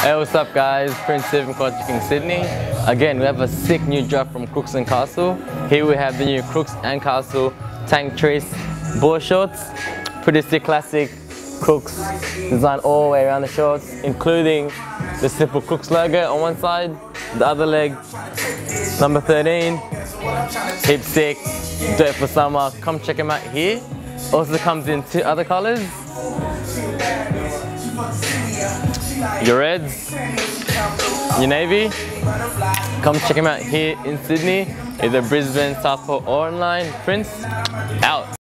Hey, what's up guys? Prince Stephen King Sydney. Again, we have a sick new drop from Crooks and Castle. Here we have the new Crooks and Castle Tanktrece ball shorts. Pretty sick classic Crooks design all the way around the shorts, including the simple Crooks logo on one side, the other leg, number 13. Heap sick, do it for summer. Come check them out here. Also comes in 2 other colors. Your reds, your navy. Come check them out here in Sydney, either Brisbane, Southport or online. Prince, out.